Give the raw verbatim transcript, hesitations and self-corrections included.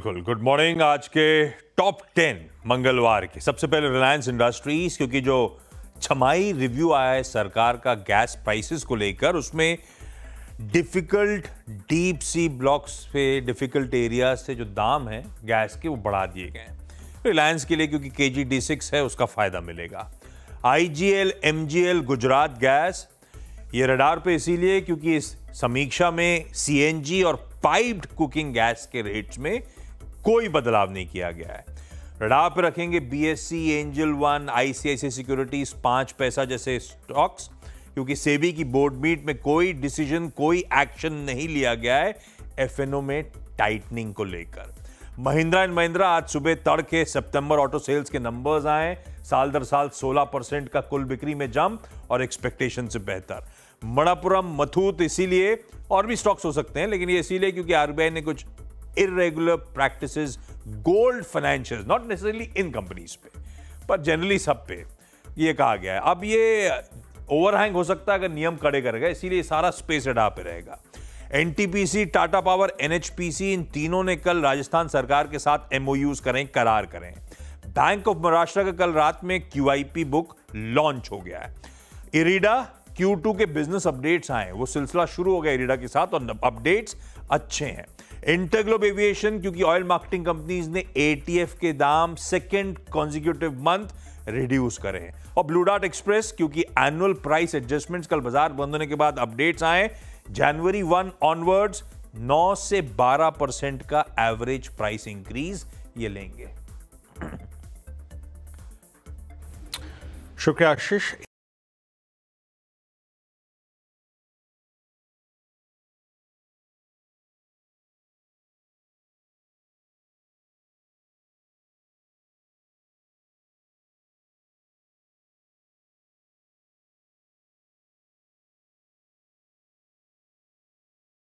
बिल्कुल। Good morning. आज के टॉप टेन मंगलवार के सबसे पहले रिलायंस इंडस्ट्रीज, क्योंकि जो छमाही रिव्यू आया है सरकार का गैस प्राइसेस को लेकर, उसमें डिफिकल्ट डीप सी ब्लॉक्स पे, डिफिकल्ट एरिया से जो दाम है गैस के वो बढ़ा दिए गए हैं रिलायंस के लिए, क्योंकि के जी डी सिक्स है उसका फायदा मिलेगा। I G L, M G L, Gujarat gas ये रडार पे इसीलिए क्योंकि इस समीक्षा में सी एन जी और पाइप्ड कुकिंग गैस के रेट्स में कोई बदलाव नहीं किया गया है। रडार पे रखेंगे B S E, angel one, I C I C I securities, पांच पैसा जैसे स्टॉक्स, क्योंकि सेबी की बोर्ड मीट में कोई डिसीजन, कोई एक्शन नहीं लिया गया है एफ एन ओ में टाइटनिंग को लेकर। महिंद्रा एंड महिंद्रा आज सुबह तड़के सितंबर ऑटो सेल्स के नंबर्स आए, साल दर साल सोलह परसेंट का कुल बिक्री में जंप और एक्सपेक्टेशन से बेहतर। मणप्पुरम, मथूट इसीलिए, और भी स्टॉक्स हो सकते हैं लेकिन ये इसीलिए क्योंकि आर बी आई ने कुछ irregular practices gold financial, not necessarily in companies पे पर जनरली सब पे ये कहा गया है। अब ये ओवरहैंग हो सकता है अगर नियम कड़े करेगा, इसीलिए सारा स्पेस रडार पे रहेगा। N T P C, Tata power, N H P C, इन तीनों ने कल राजस्थान सरकार के साथ एम ओ यूज करें, करार करें। बैंक ऑफ महाराष्ट्र का कल रात में Q I P book launch हो गया है। इरिडा क्यू टू के बिजनेस अपडेट्स आए, वो सिलसिला शुरू हो गया इरिडा के साथ और अपडेट्स अच्छे हैं। इंटरग्लोब एविएशन, क्योंकि ऑयल मार्केटिंग कंपनीज ने ए टी एफ के दाम सेकेंड कॉन्जिक्यूटिव मंथ रिड्यूस करे हैं। और ब्लू डार्ट एक्सप्रेस, क्योंकि एनुअल प्राइस एडजस्टमेंट्स कल बाजार बंद होने के बाद अपडेट्स आए, जनवरी वन ऑनवर्ड्स नौ से बारह परसेंट का एवरेज प्राइस इंक्रीज ये लेंगे। शुक्रिया आशीष।